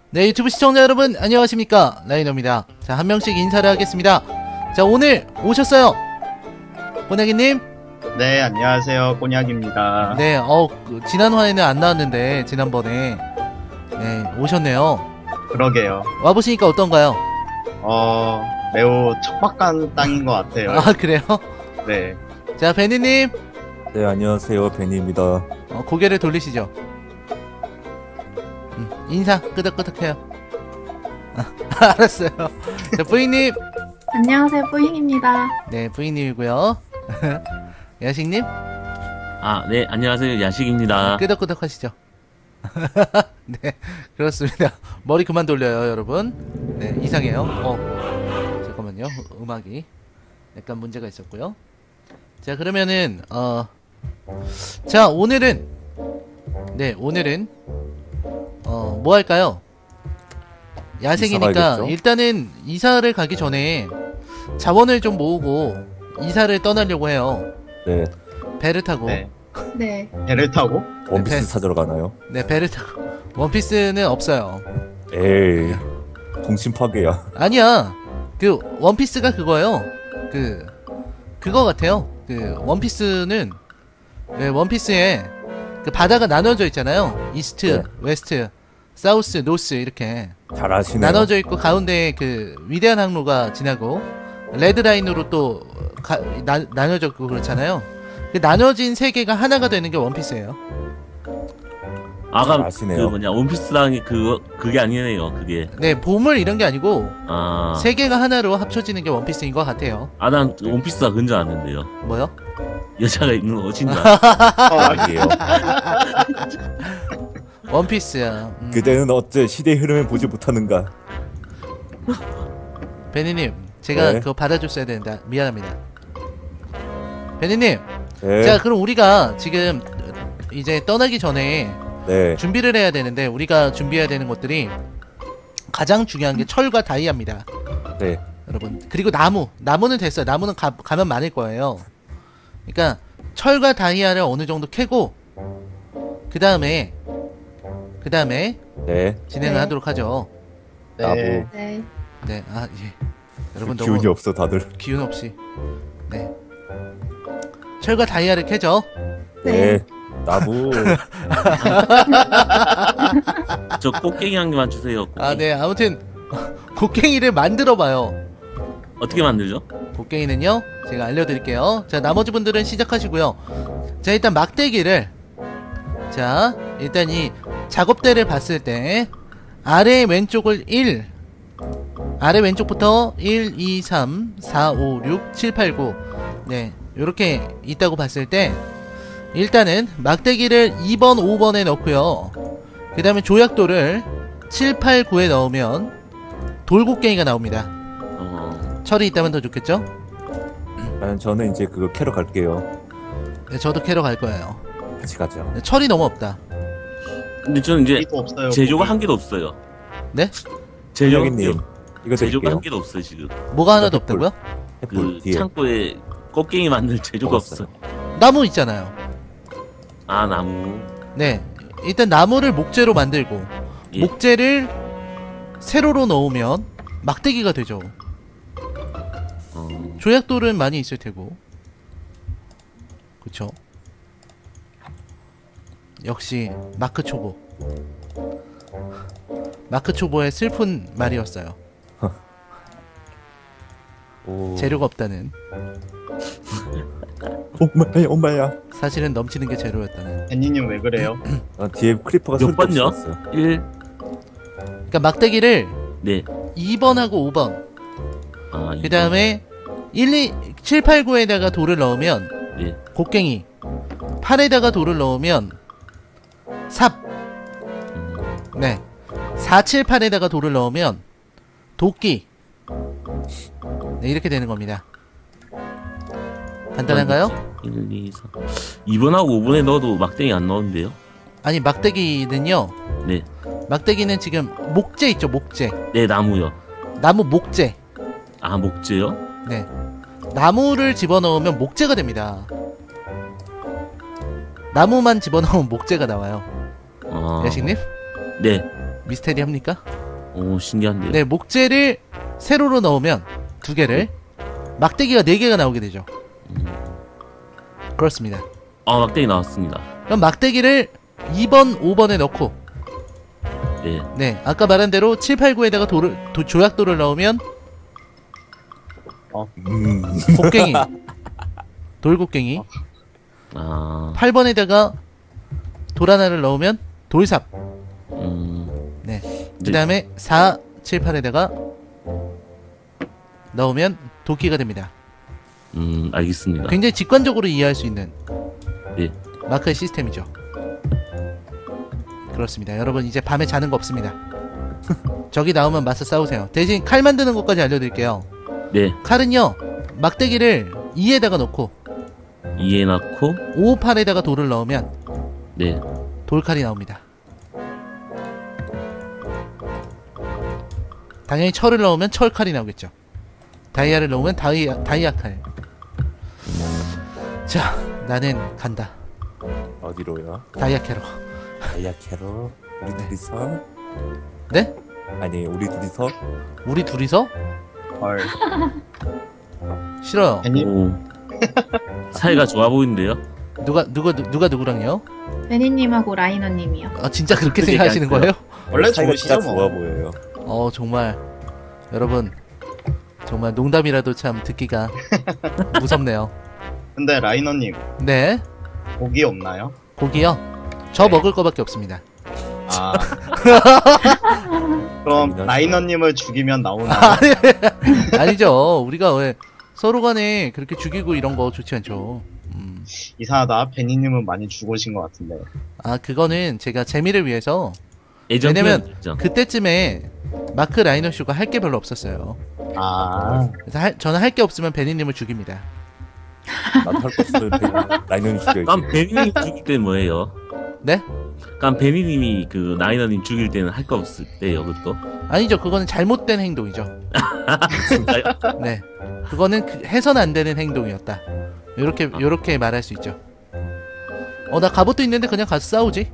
네, 유튜브 시청자 여러분 안녕하십니까, 라이너입니다. 자, 한 명씩 인사를 하겠습니다. 자, 오늘 오셨어요, 꼬냐기님. 네, 안녕하세요. 꼬냑입니다. 네, 지난 화에는 안 나왔는데 지난번에 네 오셨네요. 그러게요. 와보시니까 어떤가요? 매우 척박한 땅인 것 같아요. 아, 그래요? 네. 자, 베니님. 네, 안녕하세요. 베니입니다. 고개를 돌리시죠. 인사 끄덕끄덕해요. 알았어요. 자, 부인님. 안녕하세요, 뿌잉입니다. 네, 부인님이고요. 야식님. 네, 안녕하세요. 야식입니다. 끄덕끄덕 하시죠. 네, 그렇습니다. 머리 그만 돌려요, 여러분. 네, 이상해요. 잠깐만요. 음악이 약간 문제가 있었고요. 자, 그러면은 자, 오늘은 뭐 할까요? 야생이니까 이사 가야겠죠? 일단은 이사를 가기 전에 자원을 좀 모으고 이사를 떠나려고 해요. 네, 배를 타고. 네. 네. 배를 타고? 원피스 네. 찾으러 가나요? 네, 배를 타고. 원피스는 없어요. 에이, 공심 파괴야. 아니야. 그 원피스가 그거예요. 그거 같아요. 그 원피스는, 네, 원피스에 그 바다가 나눠져 있잖아요. 이스트, 네. 웨스트, 사우스, 노스 이렇게 잘 아시네요. 나눠져 있고, 가운데 그 위대한 항로가 지나고 레드 라인으로 또 나눠져 있고 그렇잖아요. 그 나눠진 세계가 하나가 되는 게 원피스예요. 아까 아시네요. 원피스랑이 그게 아니네요. 그게. 네, 보물 이런 게 아니고 아, 세계가 하나로 합쳐지는 게 원피스인 것 같아요. 난 원피스가 그런 줄 알았는데요. 뭐요? 여자가 입는 옷인 줄 알았어요. 아니에요. 원피스야. 그대는 어째 시대의 흐름을 보지 못하는가? 베니님, 제가 네. 그거 받아줬어야 되는데 미안합니다. 베니님, 네, 자, 그럼 우리가 지금 이제 떠나기 전에 네, 준비를 해야 되는데, 우리가 준비해야 되는 것들이 가장 중요한 게 철과 다이아입니다, 네. 여러분. 그리고 나무는 됐어요. 나무는 가면 많을 거예요. 그러니까 철과 다이아를 어느 정도 캐고 그 다음에 네. 진행을 네. 하도록 하죠. 나무. 네. 네. 네, 예. 여러분 너무 기운이 없어 다들. 기운 없이. 네. 철과 다이아를 캐죠. 네. 나무. 저 꽃갱이 한 개만 주세요. 꽃갱이. 아, 네. 아무튼 곡괭이를 만들어봐요. 어떻게 만들죠? 곡괭이는요, 제가 알려드릴게요. 자, 나머지 분들은 시작하시고요. 자, 일단 막대기를, 자, 일단 이 작업대를 봤을 때 아래 왼쪽을 아래 왼쪽부터 1, 2, 3, 4, 5, 6, 7, 8, 9, 네, 요렇게 있다고 봤을 때 일단은 막대기를 2번, 5번에 넣고요. 그 다음에 조약돌을 7, 8, 9에 넣으면 돌곡괭이가 나옵니다. 철이 있다면 더 좋겠죠? 저는 이제 그거 캐러 갈게요. 네, 저도 캐러 갈 거예요. 같이 가죠. 네, 철이 너무 없다. 근데 저는 이제 고기도 없어요. 제조가 고기. 한 개도 없어요. 네? 형님, 이거 제조가 한 드릴게요. 개도 없어요 지금. 뭐가 하나도 햇불. 없다고요? 햇불 그 뒤에. 창고에 꽃갱이 만들 제조가 먹었어요. 없어요. 나무 있잖아요. 아, 나무. 네, 일단 나무를 목재로 만들고, 예. 목재를 세로로 넣으면 막대기가 되죠. 조약돌은 많이 있을 테고. 그쵸? 역시 마크 초보. 마크 초보의 슬픈 말이었어요. 오. 재료가 없다는. 엄마야. 사실은 넘치는 게 재료였다는. 애니님 왜 그래요? 뒤에 크리퍼가 몇 소리 번요? 없었어요. 1. 그러니까 막대기를 네. 2번하고 5번, 아, 그 다음에 1, 2, 7, 8, 9에다가 돌을 넣으면 네. 곡괭이, 8에다가 돌을 넣으면 삽, 네, 4, 7, 8에다가 돌을 넣으면 도끼. 네, 이렇게 되는 겁니다. 간단한가요? 1, 2, 3. 2번하고 5번에 넣어도 막대기 안 나오는데요? 아니, 막대기는요, 네. 막대기는 지금 목재 있죠, 목재. 네, 나무요. 나무 목재. 아, 목재요? 네, 나무를 집어넣으면 목재가 됩니다. 나무만 집어넣으면 목재가 나와요. 야식님? 네. 미스테리합니까? 오, 신기한데요. 네, 목재를 세로로 넣으면 2개를, 막대기가 4개가 나오게 되죠. 그렇습니다. 아, 막대기 나왔습니다. 그럼 막대기를 2번, 5번에 넣고, 네. 네, 아까 말한 대로 7, 8, 9에다가 조약돌을 넣으면 곡괭이, 돌곡괭이. 아, 8번에다가 돌 하나를 넣으면 돌삽. 네. 그 다음에 4, 7, 8에다가 넣으면 도끼가 됩니다. 알겠습니다. 굉장히 직관적으로 이해할 수 있는 네. 마크의 시스템이죠. 그렇습니다. 여러분 이제 밤에 자는 거 없습니다. 적이 나오면 맞서 싸우세요. 대신 칼 만드는 것까지 알려드릴게요. 네. 칼은요, 막대기를 2에다가 넣고 이해 넣고, 5, 8에다가 돌을 넣으면 네. 돌칼이 나옵니다. 당연히 철을 넣으면 철칼이 나오겠죠. 다이아를 넣으면 다이아 칼. 자, 나는 간다. 어디로요? 다이아 캐러. 다이아 캐로 우리 둘이서? 네? 아니 우리 둘이서? 우리 둘이서? 헐. 싫어요. 괜히 오. 사이가 좋아 보이는데요? 누가 누구랑요? 베니님하고 라이너님이요. 아, 진짜 그렇게 그렇게 생각하시는 얘기하세요. 거예요? 원래 사이가 진짜 좋으시죠 좋아 뭐. 보여요. 정말 여러분, 정말 농담이라도 참 듣기가 무섭네요. 근데 라이너님 네, 고기 없나요? 고기요? 저 네. 먹을 거밖에 없습니다. 아. 그럼 라이너님을 죽이면 나오나요? 아니죠. 우리가 왜 서로 간에 그렇게 죽이고 이런 거 좋지 않죠. 이상하다. 베니님은 많이 죽으신 것 같은데. 아, 그거는 제가 재미를 위해서. 예전 왜냐면 표현이죠. 그때쯤에 마크 라이너 쇼가 할 게 별로 없었어요. 아. 그래서 저는 할 게 없으면 베니님을 죽입니다. 나도 할 거 없어요. 라이너님 죽여야지. 그럼 베니님 죽일 때는 뭐예요? 네? 그럼 베니님이 그 나이너님 죽일 때는 할 거 없을 때요, 그것도? 아니죠. 그거는 잘못된 행동이죠. 네. 그거는 해서는 안 되는 행동이었다. 요렇게 말할 수 있죠. 나 갑옷도 있는데 그냥 가서 싸우지.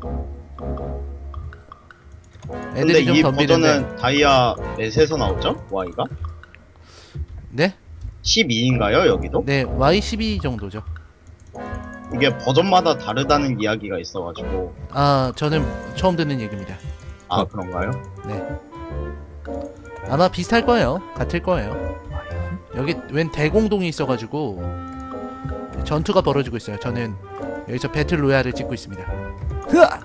근데 애들이 좀 이 덤비는데. 버전은 다이아 넷에서 나오죠? Y가? 네? 12인가요 여기도? 네, Y12 정도죠. 이게 버전마다 다르다는 이야기가 있어가지고. 아, 저는 처음 듣는 얘기입니다. 아 그런가요? 네. 아마 비슷할 거예요. 같을 거예요. 여기 웬 대공동이 있어가지고 전투가 벌어지고 있어요. 저는 여기서 배틀 로얄을 찍고 있습니다. 흐아!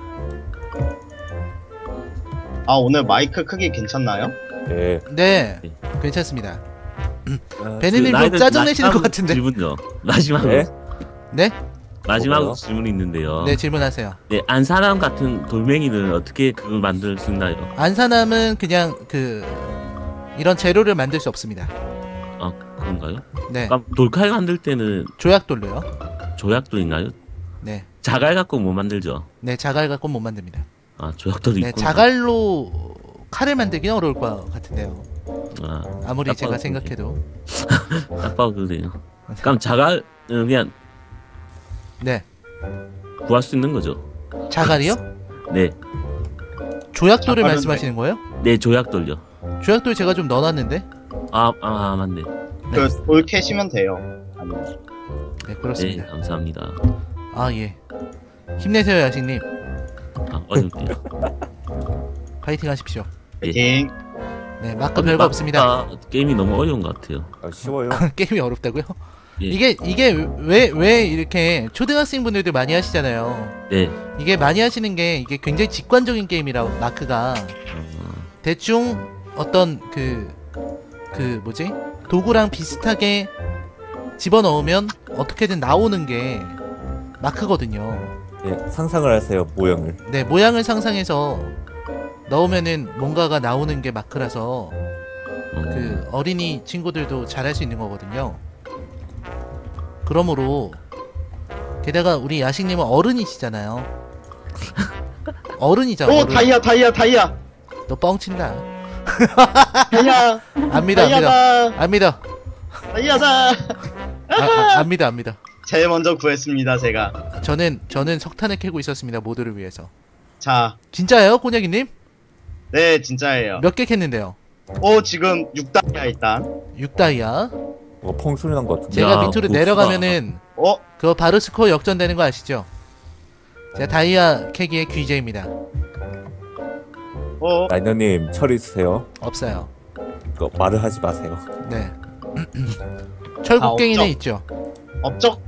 아 오늘 마이크 크기 괜찮나요? 네. 네, 괜찮습니다. 아, 베니님 좀 짜증내시는 것 같은데. 질문요. 마지막으로. 네? 네? 마지막으로 뭐요? 질문이 있는데요. 네, 질문하세요. 네, 안사람 같은 돌멩이는 어떻게 그걸 만들 수 있나요? 안산함은 그냥 이런 재료를 만들 수 없습니다. 아, 그런가요? 네, 그럼 돌칼 만들 때는 조약돌로요. 조약도 있나요? 네, 자갈 갖고 못 만들죠? 네, 자갈 갖고 못 만듭니다. 아, 조약돌이 네, 있고. 자갈로 칼을 만들기는 어려울 것 같은데요. 아, 아무리 딱 제가 봐도 생각해도. 딱 봐도 그래요. 그럼 자갈은 그냥 네, 구할 수 있는 거죠? 자갈이요? 네. 조약돌을 자갈은 말씀하시는 거예요? 네, 조약돌요. 조약돌 제가 좀 넣어놨는데. 맞네. 그 돌 캐시면 돼요. 아니면 네, 네, 그렇습니다. 감사합니다. 아, 예. 힘내세요, 야식님. 어렵게요. 파이팅 하십시오. 파이팅. 네, 마크 별거 없습니다. 게임이 너무 어려운 것 같아요. 쉬워요. 게임이 어렵다고요? 예. 이게 왜 이렇게 초등학생 분들도 많이 하시잖아요. 네. 이게 많이 하시는 게 이게 굉장히 직관적인 게임이라 마크가 대충 어떤 뭐지? 도구랑 비슷하게 집어넣으면 어떻게든 나오는 게 마크거든요. 네, 상상을 하세요. 모형을. 네, 모양을 상상해서 넣으면은 뭔가가 나오는 게 마크라서 어린이 친구들도 잘할 수 있는 거거든요. 그러므로 게다가 우리 야식님은 어른이시잖아요. 어른이잖아. 오 어른. 다이아. 너 뻥친다. 다이아. 안 믿어, 안 믿어. 다이아다. 안 믿어. 다이아다. 안 믿어, 안 믿어. 제일 먼저 구했습니다 제가. 저는 석탄을 캐고 있었습니다. 모두를 위해서. 자 진짜예요, 꼬냐기님? 네, 진짜예요. 몇 개 캤는데요? 지금 6단이야, 일단. 6다이아. 펑 소리 난 것 같은데. 제가 야, 밑으로 그거 내려가면은 그거 바로 스코어 역전되는 거 아시죠? 제가 다이아 캐기의 귀재입니다. 라이너님 철 있으세요? 없어요. 그거 말을 하지 마세요. 네. 철곡갱이는 없죠. 있죠. 업적?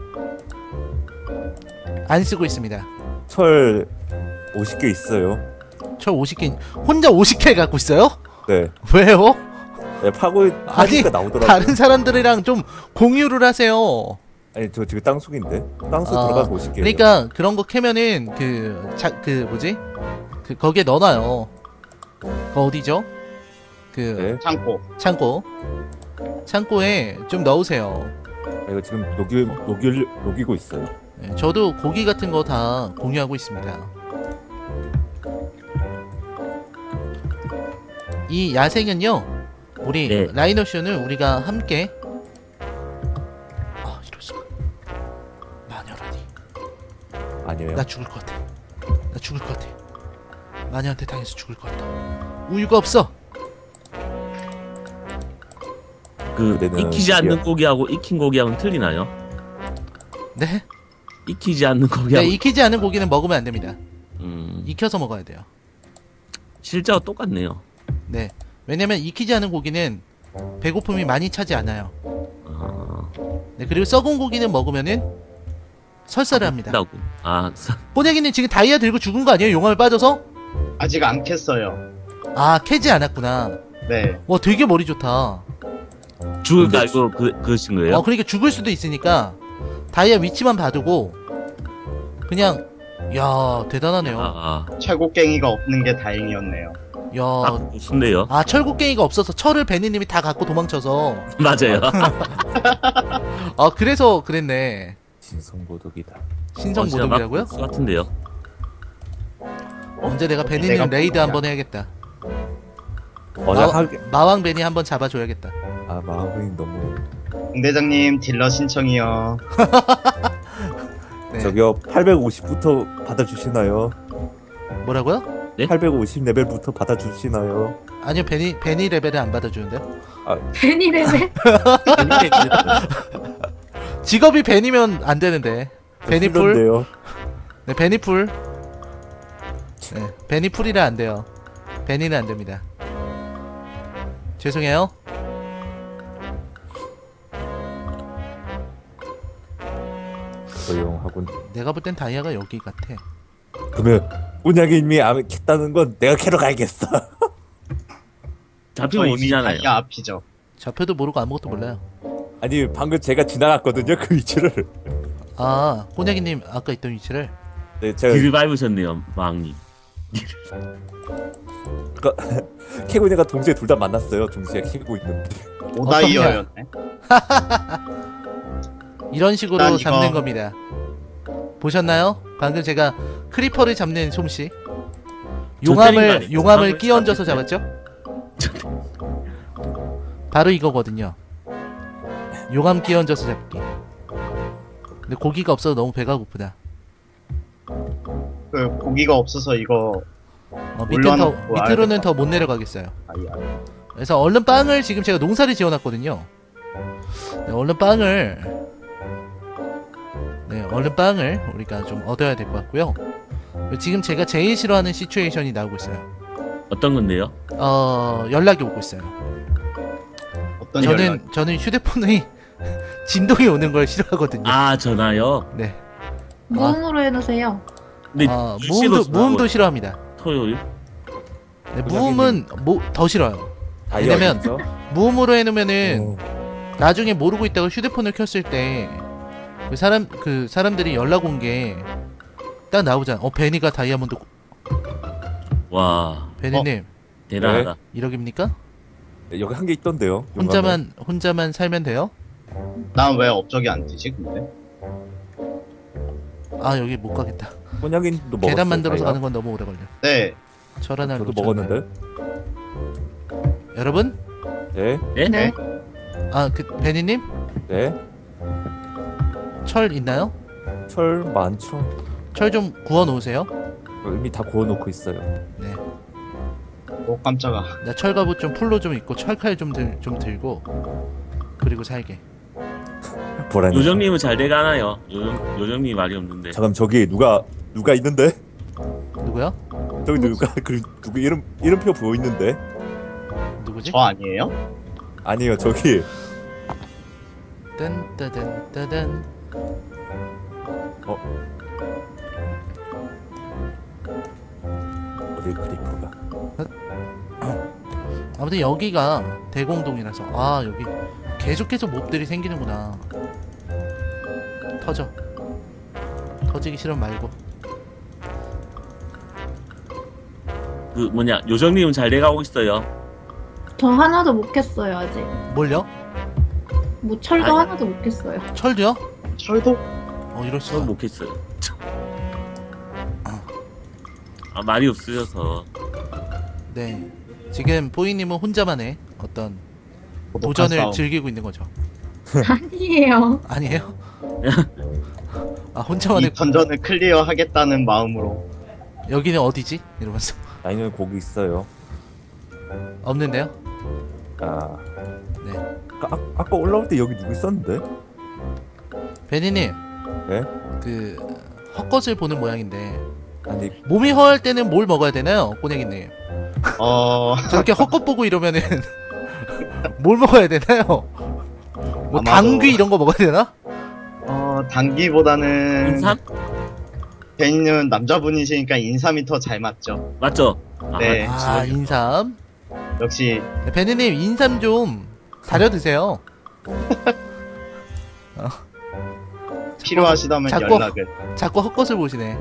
안 쓰고 있습니다. 철 50개 있어요. 철 50개 혼자 50개 갖고 있어요? 네. 왜요? 네 파고 아니 하니까 나오더라고요. 다른 사람들이랑 좀 공유를 하세요. 아니 저 지금 땅속인데 땅속 아, 들어가서 50개. 그러니까 그런 거 캐면은 뭐지? 거기에 넣어놔요. 어디죠? 네. 창고. 창고에 좀 넣으세요. 이거 지금 녹이고 있어요. 네, 저도 고기 같은 거 다 공유하고 있습니다. 이 야생은요, 우리 네. 라이너쇼는 우리가 함께 이럴 수가. 마녀라니. 아니에요. 나 죽을 것 같아. 나 죽을 것 같아. 마녀한테 당해서 죽을 것 같다. 우유가 없어. 그 그때는 익히지 않는 드디어- 고기하고 익힌 고기하고는 틀리나요? 네? 익히지 않는 네, 고기하고 익히지 않은 고기는 먹으면 안 됩니다. 음, 익혀서 먹어야 돼요. 실제와 똑같네요. 네. 왜냐면 익히지 않은 고기는 배고픔이 많이 차지 않아요. 아, 네, 그리고 썩은 고기는 먹으면은 설사를 합니다. 라고. 뽀냥이는 지금 다이아 들고 죽은 거 아니에요? 용암을 빠져서? 아직 안 캤어요. 아, 캐지 않았구나. 네. 와, 되게 머리 좋다. 죽을 거 알고 그러신 거예요? 그러니까 죽을 수도 있으니까 다이아 위치만 봐두고 그냥 야, 대단하네요. 철곡갱이가 없는 게 다행이었네요. 야, 무슨데요? 철곡갱이가 없어서 철을 베니님이 다 갖고 도망쳐서 맞아요. 그래서 그랬네. 신성보독이다. 신성모독이라고요? 수 같은데요. 언제 내가 베니님 내가 레이드 뭐야. 한번 해야겠다. 어제 마왕 베니 한번 잡아줘야겠다. 마음이 너무. 공대장님 딜러 신청이요. 네. 저기요 850부터 받아주시나요? 뭐라고요? 네? 850 레벨부터 받아주시나요? 아니요, 베니 레벨을 안 받아주는데요. 베니 레벨? 직업이 베니면 안 되는데. 베니풀. 힐러인데요. 네, 베니풀. 네, 베니풀이라 안 돼요. 베니는 안 됩니다. 죄송해요. 조용하군. 내가 볼 땐 다이아가 여기 같아. 그러면 운양이님이 안 캤다는 건 내가 캐러 가야겠어. 저 잡히면 이미 오시잖아요. 다이아 앞이죠. 좌표도 모르고 아무것도 몰라요. 아니 방금 제가 지나갔거든요 그 위치를. 아, 꼬냐기님 아까 있던 위치를. 네 제가 길을 밟으셨네요, 망님. 캐고니가 동시에 둘 다 만났어요. 동시에 캐고 있는데. 오다이어였네. 이런 식으로 난 이거- 잡는 겁니다. 보셨나요? 방금 제가 크리퍼를 잡는 솜씨. 저 때린 거 아니에요? 용암을 용암을 끼얹어서 잡을 잡았죠? 바로 이거거든요. 용암 끼얹어서 잡기. 근데 고기가 없어서 너무 배가 고프다. 그 고기가 없어서 이거 밑으로는 알겠다. 더 못 내려가겠어요. 다이아. 그래서 얼른 빵을 지금 제가 농사를 지어놨거든요. 네, 얼른 빵을 우리가 좀 얻어야 될 것 같고요. 지금 제가 제일 싫어하는 시츄에이션이 나오고 있어요. 어떤 건데요? 연락이 오고 있어요. 어떤 연락? 저는 휴대폰의 진동이 오는 걸 싫어하거든요. 아, 전화요? 네. 무음으로 해놓으세요. 근데 무음도 싫어합니다. 토요일? 네, 무음은 더 싫어요. 다이아 왜냐면 있어? 무음으로 해놓으면은 나중에 모르고 있다가 휴대폰을 켰을 때 그 사람들이 연락 온 게 딱 나오잖아. 베니가 다이아몬드. 와, 베니님 대단하다. 1억입니까? 네, 여기 한 개 있던데요. 혼자만 살면 돼요? 난 왜 업적이 안 뜨지 근데? 여기 못 가겠다. 혼양이도 먹었어요. 계단 만들어서 다이아? 가는 건 너무 오래 걸려. 네. 철 하나 저도 먹었는데. 여러분? 네. 네? 네. 베니님 네. 철 있나요? 철 많죠. 철 좀 구워 놓으세요. 이미 다 구워놓고 있어요. 네. 깜짝아. 나 철갑옷 좀 풀로 좀 입고 철칼 좀 들고 그리고 살게. 보라니. 요정님은 잘 돼가나요? 요정님 말이 없는데. 잠깐 저기 누가 있는데? 누구야? 저기 누가 누구 이름표 보여 있는데? 누구지? 저 아니에요? 아니요 저기. 딴따단 어디 크리퍼가? 아무튼 여기가 대공동이라서 아 여기 계속 몹들이 생기는구나. 터지기 싫으면 말고. 그 뭐냐 요정님은 잘 돼가고 있어요. 저 하나도 못 캤어요 아직. 뭘요? 뭐 철도 아니. 하나도 못 캤어요. 철도요? 철도? 이럴 수가. 저는 못했어요. 아 말이 없으셔서. 네. 지금 보이님은 혼자만의 어떤 고독한 도전을 싸움. 즐기고 있는 거죠. 아니에요. 아니에요? 아 이 혼자만의 던전을 클리어하겠다는 마음으로. 여기는 어디지? 이러면서 아니면 거기 있어요. 없는데요? 아. 네. 아까 올라올 때 여기 누구 있었는데? 베니님 네? 그 헛것을 보는 모양인데 아니 몸이 허할 때는 뭘 먹어야 되나요? 꼬냥이님 저렇게 헛것 보고 이러면은 뭘 먹어야 되나요? 뭐 아마도- 당귀 이런 거 먹어야 되나? 단기보다는 인삼? 베니는 남자분이시니까 인삼이 더 잘 맞죠. 맞죠? 네. 아 인삼. 역시 베니님 인삼 좀 다려 드세요. 필요하시다면 자꾸- 연락을. 자꾸 헛것을 보시네.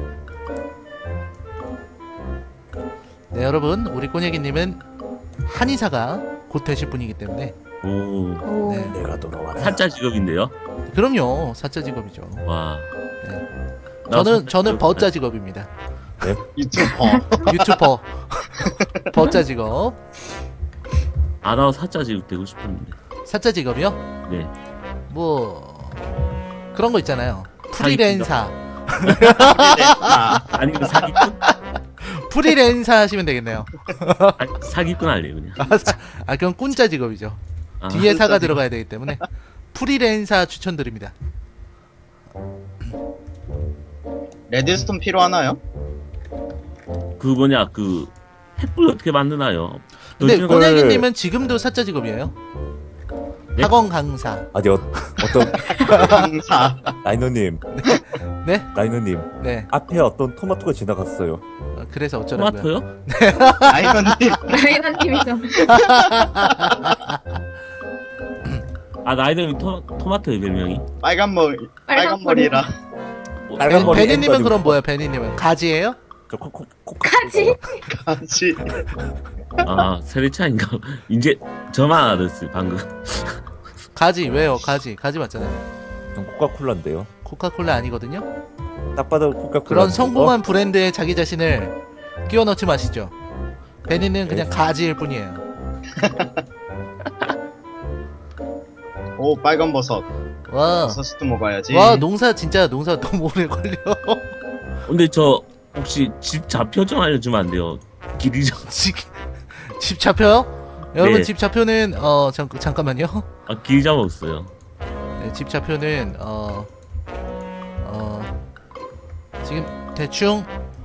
네 여러분 우리 꼬냥이님은 한의사가 곧 되실 분이기 때문에 오 오. 네. 내가 돌아왔다. 사자 직업인데요. 그럼요 사자 직업이죠. 와. 네. 나 저는 사자 버자 직업입니다. 유튜버. 유튜버 버자 직업. 아 나 사자 직업 되고 싶었는데. 사자 직업이요? 네. 뭐 그런 거 있잖아요. 프리랜서. 아니면 사기꾼? 프리랜서 하시면 되겠네요. 아니, 사기꾼 할래요 그냥. 아 그건 꾼자 직업이죠. 아, 뒤에 사가 꾼자 들어가야 되기 때문에 프리랜서 추천드립니다. 레드스톤 필요하나요? 그 뭐냐 그 횃불 어떻게 만드나요? 근데 요즘은- 꼬냥이님은 지금도 사자 직업이에요? 네? 학원 강사. 아니 어떤 강사. 라이너님 네? 라이너님 네. 앞에 어떤 토마토가 지나갔어요. 그래서 어쩌라고요? 토마토요? 아이언님. 라이나님이죠. 아 나이들이 토마토의 별명이? 빨간 머리라. 빨간 머리 베니님은 앵커님. 그럼 뭐예요? 베니님은 가지예요? 저 코코 가지? 같이. 아 세대 차인가? 이제 저만 알았어요 방금. 가지 왜요? 가지 맞잖아요. 전 코카콜라인데요. 코카콜라 아니거든요. 딱 봐도 코카콜라. 그런 성공한 브랜드에 자기 자신을 끼워 넣지 마시죠. 베니는 그냥 가지일 뿐이에요. 오 빨간 버섯. 와, 버섯도 먹어야지. 와 농사 너무 오래 걸려. 근데 저 혹시 집 좌표 좀 알려주면 안 돼요? 길이 좀. 집 잡혀요? 여러분 네. 집 잡표는 잠깐만요. 아 길이 좀 없어요. 네, 집 좌표는 지금 대충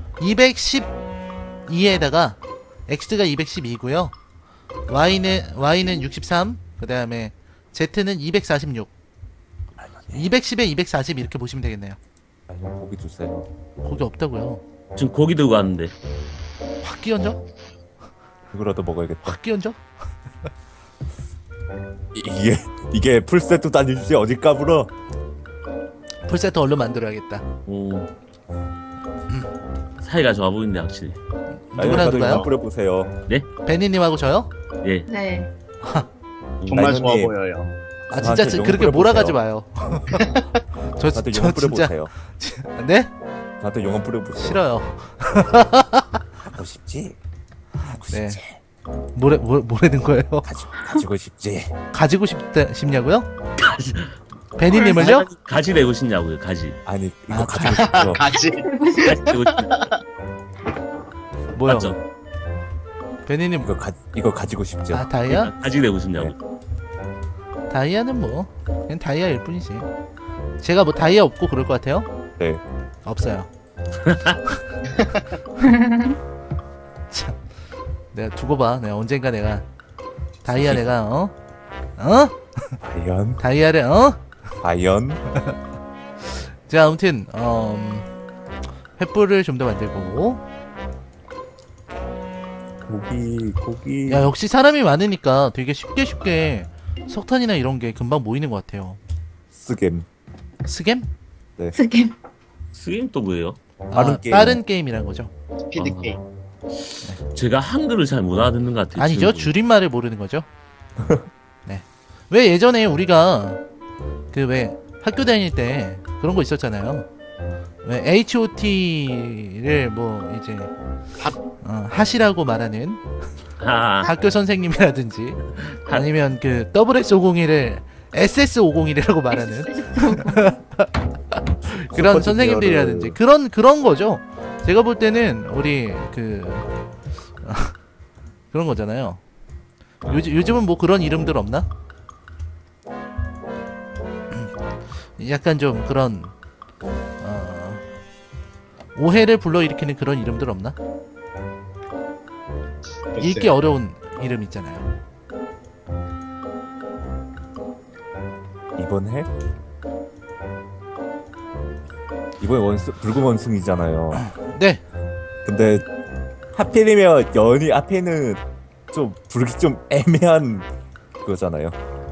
212에다가 x가 212고요. y는 63. 그다음에 z는 246. 210에 240 이렇게 보시면 되겠네요. 아니 고기 주세요. 고기 없다고요. 지금 고기 들고 왔는데. 확 끼얹어? 이거라도 먹어야겠다. 확 끼얹어? 이게 풀세트도 아니지 어디 까불어? 풀세트 얼른 만들어야겠다. 오. 사이가 좋아 보이는데 확실히. 누구랑 누가요? 뿌려보세요. 베니님하고 저요? 예. 네. 정말 라이너님. 좋아 보여요. 아 진짜 저한테 그렇게 용어 몰아가지 뿌려보세요. 마요. 저한테 저 용어 진짜 뿌려보세요. 네? 저한테 용어 뿌려보세요. 싫어요. 하고 싶지? 하고 네. 싶지? 뭐라는 거예요? 가지고 싶지? 가지고 싶냐고요? 베니님을요? 가지 내고 싶냐고요 가지. 아니 이거 아, 가지고 싶어. 같이. 가지 내고 싶. 뭐요? 맞죠? 베니님 이거 가지고 싶죠. 아 다이아? 가지고 내고 싶냐고. 다이아는 뭐 그냥 다이아일 뿐이지. 제가 뭐 다이아 없고 그럴 것 같아요? 네. 없어요. 참, 내가 두고 봐. 내가 언젠가 내가 다이아 내가 어? 과연? 다이아를 과연? 자 아무튼 횃불을 좀 더 만들고. 고기. 야 역시 사람이 많으니까 되게 쉽게 석탄이나 이런 게 금방 모이는 것 같아요. 스겜. 스겜? 스캠. 스임 또 뭐예요? 빠른 게임. 빠른 게임이란 거죠. 스피드 아. 게임. 제가 한글을 잘 못 알아듣는 것 같아요. 아니죠. 지금. 줄임말을 모르는 거죠. 네. 왜 예전에 우리가 그 왜 학교 다닐 때 그런 거 있었잖아요. 왜 HOT를 뭐 이제 하시라고 말하는 학교 선생님이라든지 아니면 그 WS501을 SS501이라고 말하는 그런 선생님들이라든지 그런 거죠. 제가 볼 때는 우리 그런 거잖아요. 요즘은 뭐 그런 이름들 없나? 약간 좀 그런 오해를 불러일으키는 그런 이름들 없나? 읽기 어려운 이름 있잖아요. 이번 해? 이번에 붉은 원숭이잖아요. 네. 근데 하필이면 연이 앞에는 좀 부르기 좀 애매한 그거잖아요.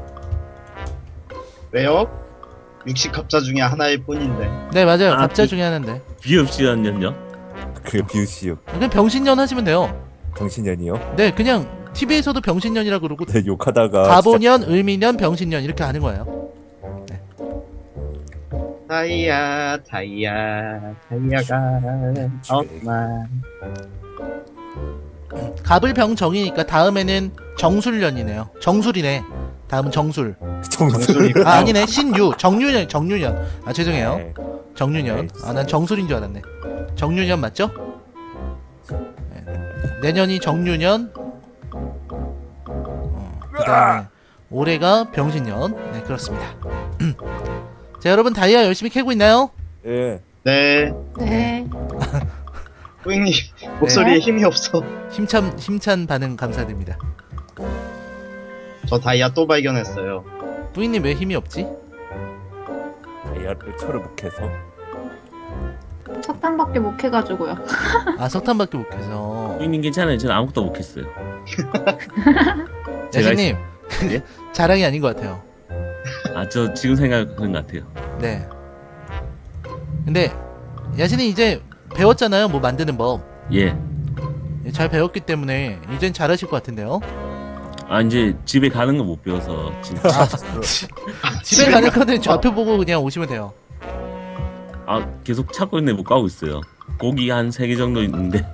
왜요? 60갑자 중에 하나일 뿐인데. 네 맞아요. 아, 갑자 중에 하나인데 비읍시연년요? 그게 비우시요. 그냥 병신년 하시면 돼요. 정신연이요? 네 그냥 TV에서도 병신년이라 그러고 네, 욕하다가 가보년, 을미년, 병신년 이렇게 하는 거예요. 다이아가 없만. 갑을병정이니까 다음에는 정술년이네요. 정술이네. 다음은 정술. 정수리. 아 아니네 신유 정유년. 아 죄송해요. 네. 정유년. 아 난 정술인 줄 알았네. 정유년 맞죠? 네. 내년이 정유년. 그다음에 올해가 병신년. 네 그렇습니다. 자 여러분 다이아 열심히 캐고 있나요? 예. 네. 네. 뿌잉님 목소리에 힘이 없어. 힘찬 반응 감사드립니다. 저 다이아 또 발견했어요. 뿌이님 왜 힘이 없지? 다이아를 철을 못해서. 석탄밖에 못 해가지고요. 아 석탄밖에 못 해서. 님 괜찮아요. 저는 아무것도 못 했어요. 야신님 예? 자랑이 아닌 것 같아요. 아, 저 지금 생각하는 것 같아요. 네. 근데 야신이 이제 배웠잖아요. 뭐 만드는 법. 예. 잘 배웠기 때문에 이젠 잘하실 것 같은데요. 아, 이제 집에 가는 거 못 배워서 진짜. 집에 가는 거는 좌표 보고 그냥 오시면 돼요. 아, 계속 찾고 있는데 못 가고 있어요. 고기 한 3개 정도 있는데.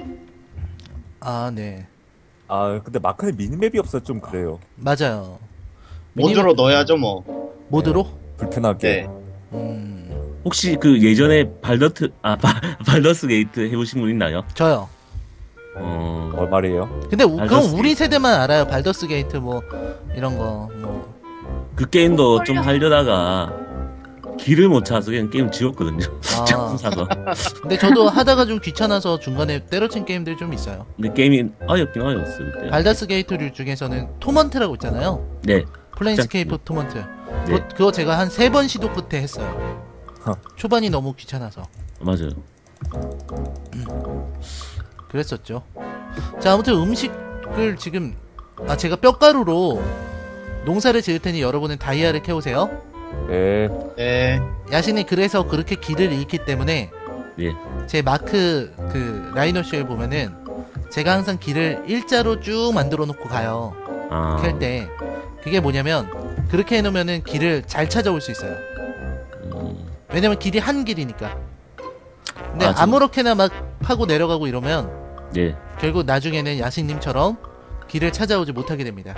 아 네. 아 근데 마크는 미니맵이 없어 좀 그래요. 맞아요. 모드로 넣어야죠 뭐. 모드로? 불편하게. 네. 혹시 그 예전에 발더스 게이트 해보신 분 있나요? 저요. 뭘 말이에요? 근데 그건 발더스 우리 세대만 알아요. 발더스 게이트 뭐 이런 거 뭐. 그 게임도 좀 하려다가 길을 못 찾아서 그냥 게임 지웠거든요. 아. 조금 사서. 근데 저도 하다가 좀 귀찮아서 중간에 때려친 게임들 좀 있어요. 근데 게임이 어렵긴 어려웠어요 그때. 발더스 게이트류 중에서는 토먼트라고 있잖아요. 네. 플레인스케이프 토먼트. 네. 그거 제가 한 3번 시도 끝에 했어요. 초반이 너무 귀찮아서. 맞아요. 그랬었죠. 자 아무튼 음식을 지금 제가 뼈가루로 농사를 지을 테니 여러분은 다이아를 캐오세요. 네. 네. 야신이 그래서 그렇게 길을 잃기 때문에 예. 제 마크 그 라이너쇼에 보면은 제가 항상 길을 일자로 쭉 만들어 놓고 가요. 아. 캘 때. 그게 뭐냐면 그렇게 해놓으면은 길을 잘 찾아올 수 있어요. 왜냐면 길이 한 길이니까. 근데 아, 좀- 아무렇게나 막 파고 내려가고 이러면 예. 결국 나중에는 야신님처럼 길을 찾아오지 못하게 됩니다.